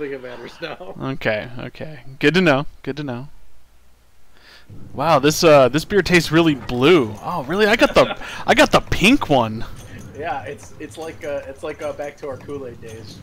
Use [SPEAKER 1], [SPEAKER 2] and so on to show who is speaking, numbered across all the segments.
[SPEAKER 1] think it matters now.
[SPEAKER 2] Okay, okay. Good to know. Good to know. Wow, this beer tastes really blue. Oh, really? I got the pink one.
[SPEAKER 1] Yeah, it's like back to our Kool-Aid days.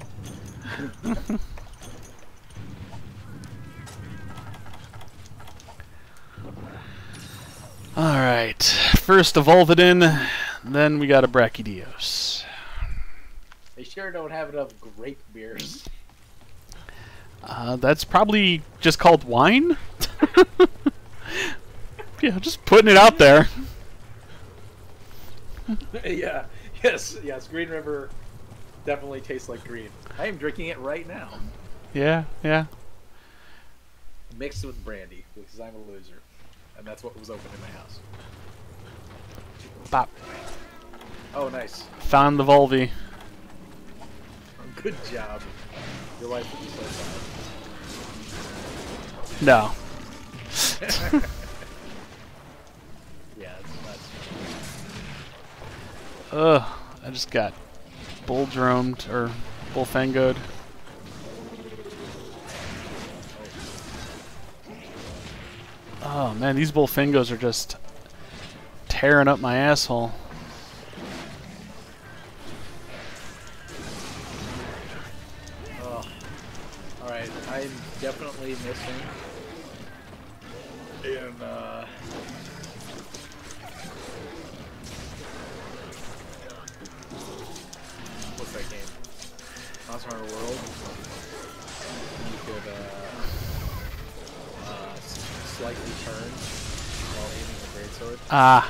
[SPEAKER 2] All right. First Evolvidin, then we got a Brachydios.
[SPEAKER 1] They sure don't have enough grape beers.
[SPEAKER 2] That's probably just called wine. Yeah, just putting it out there.
[SPEAKER 1] Yeah. Yes. Green River definitely tastes like green. I am drinking it right now.
[SPEAKER 2] Yeah, yeah.
[SPEAKER 1] Mixed with brandy because I'm a loser, and that's what was open in my house.
[SPEAKER 2] Bop.
[SPEAKER 1] Oh, nice.
[SPEAKER 2] Found the Volvi.
[SPEAKER 1] Good job. Your life would be so sad.
[SPEAKER 2] No.
[SPEAKER 1] Yeah, it's nuts.
[SPEAKER 2] Ugh, I just got bull dromed or bull fangoed. Oh man, these bull fangos are just tearing up my asshole.
[SPEAKER 1] Oh. Alright, I'm definitely missing in what's that game? Monster Hunter World. You could slightly turn while aiming the greatsword.
[SPEAKER 2] Ah.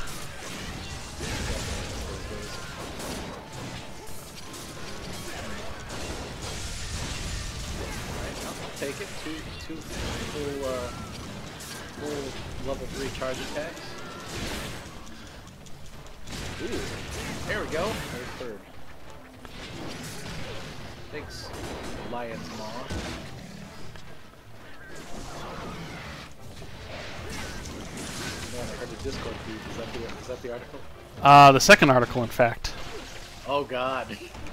[SPEAKER 1] I'll take it. Two full level 3 charge attacks. Ooh, there we go. There's third. Thanks, Lion's Maw. Man, I heard the Discord feed. Is that the article?
[SPEAKER 2] The second article, in fact.
[SPEAKER 1] Oh God.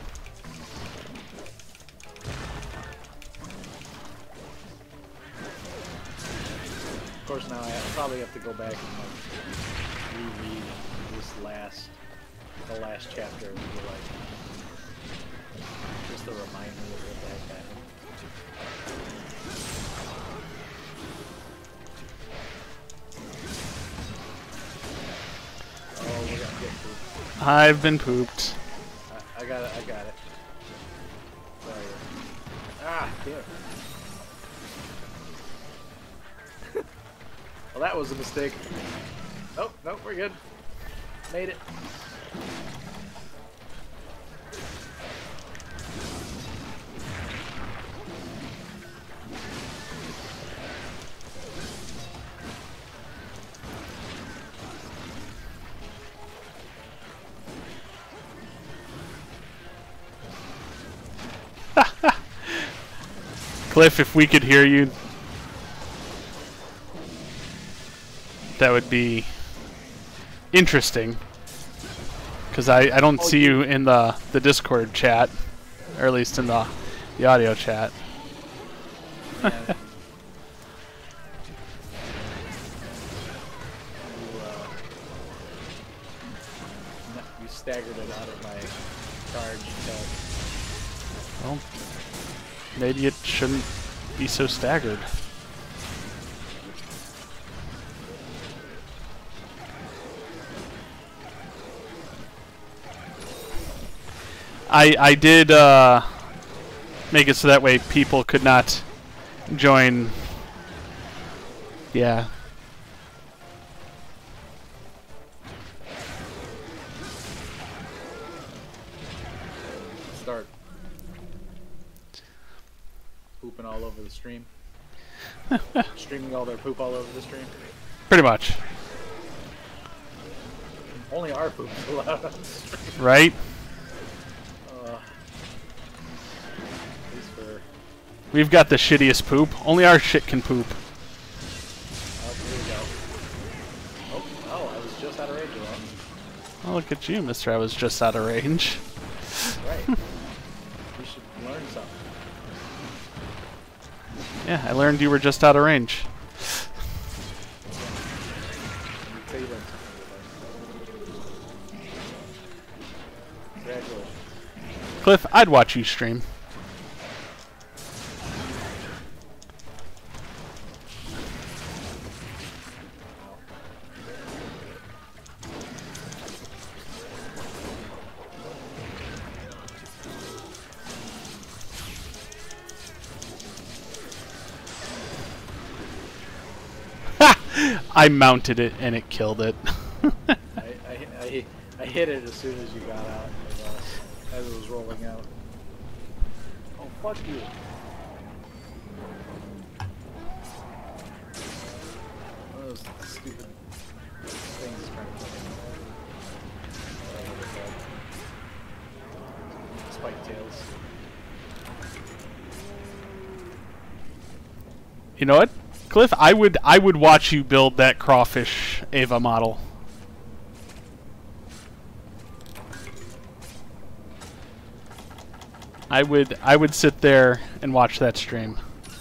[SPEAKER 1] Of course, now I probably have to go back and like reread the last chapter and be like, just to remind me of what the heck happened. Oh, we're gonna get pooped.
[SPEAKER 2] I've been pooped.
[SPEAKER 1] I got it. Sorry. Ah, damn. Well, that was a mistake. Oh, no, we're good. Made it.
[SPEAKER 2] Cliff, if we could hear you, that would be interesting. Because I don't see you in the Discord chat, or at least in the audio chat.
[SPEAKER 1] Yeah. You staggered it out of my charge attack.
[SPEAKER 2] Well, maybe it shouldn't be so staggered. I did make it so that way people could not join. Yeah.
[SPEAKER 1] Start pooping all over the stream. Streaming all their poop all over the stream.
[SPEAKER 2] Pretty much.
[SPEAKER 1] Only our poop is allowed on the stream.
[SPEAKER 2] Right?
[SPEAKER 1] At least for...
[SPEAKER 2] We've got the shittiest poop. Only our shit can poop.
[SPEAKER 1] Oh, here we go. Oh, I was just out of range of that.
[SPEAKER 2] Oh, look at you, mister. I was just out of range.
[SPEAKER 1] Right. You should learn something.
[SPEAKER 2] Yeah, I learned you were just out of range.
[SPEAKER 1] Congratulations.
[SPEAKER 2] Cliff, I'd watch you stream. I mounted it and it killed it.
[SPEAKER 1] I hit it as soon as you got out, as it was rolling out. Oh, fuck you. One of those stupid things trying to spike tails.
[SPEAKER 2] You know what, Cliff? I would watch you build that crawfish Ava model. I would sit there and watch that stream.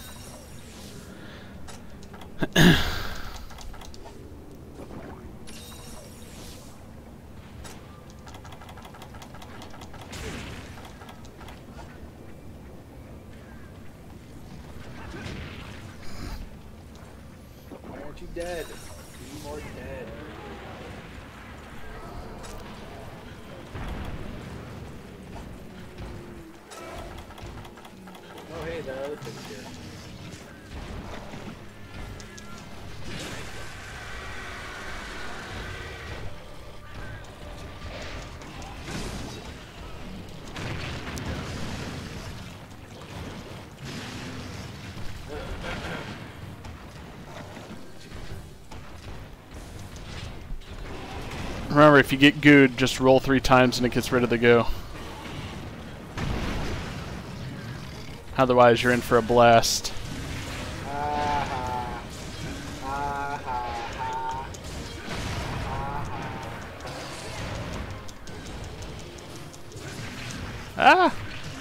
[SPEAKER 1] Why aren't you dead? Be more dead. Oh hey, that other thing's here.
[SPEAKER 2] Remember, if you get gooed, just roll 3 times and it gets rid of the goo. Otherwise, you're in for a blast. Ah!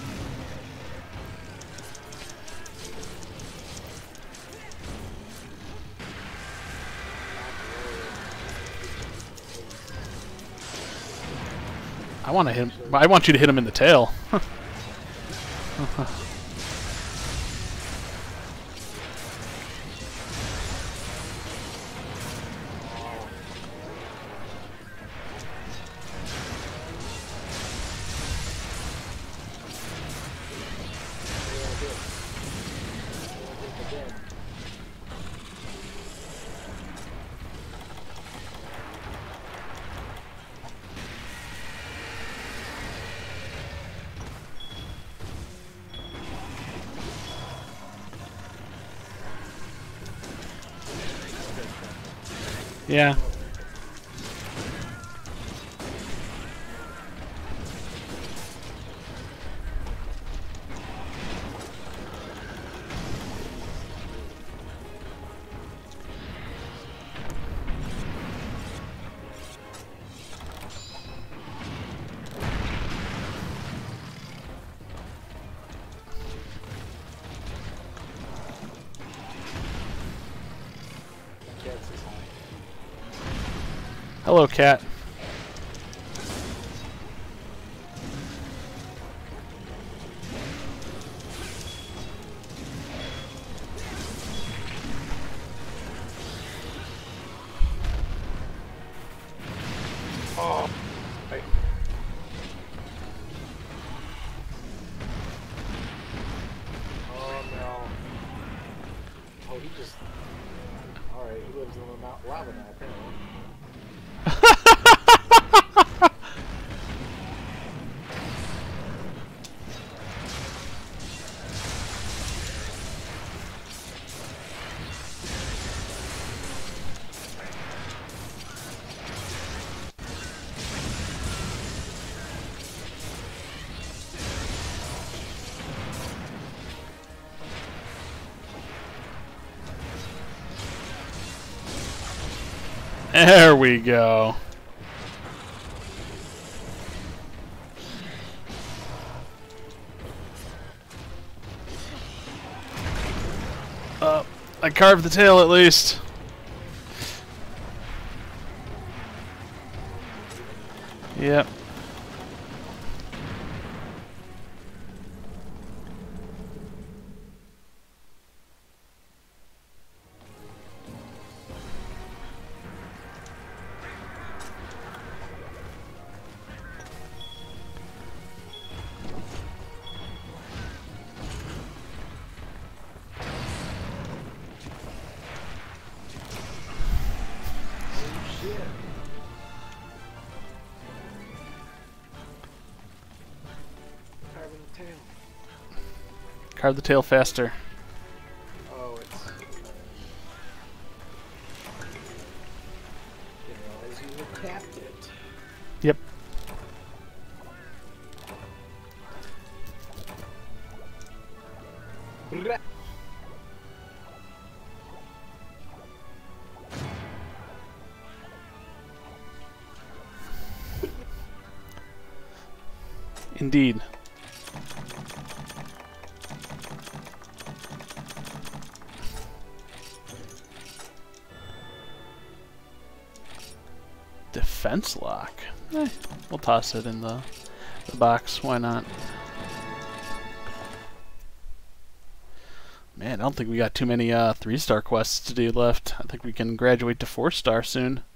[SPEAKER 2] I want to hit him. I want you to hit him in the tail. Yeah. Hello, cat.
[SPEAKER 1] Oh, hey. Oh no. Oh, he just. Alright, he lives in the Mount Lava now, apparently.
[SPEAKER 2] There we go. I carved the tail at least. Yep. Carve the tail faster.
[SPEAKER 1] Oh, it's... Didn't realize you had tapped it.
[SPEAKER 2] Yep. Indeed. Defense lock. We'll toss it in the box. Why not? Man, I don't think we got too many 3-star quests to do left. I think we can graduate to 4-star soon.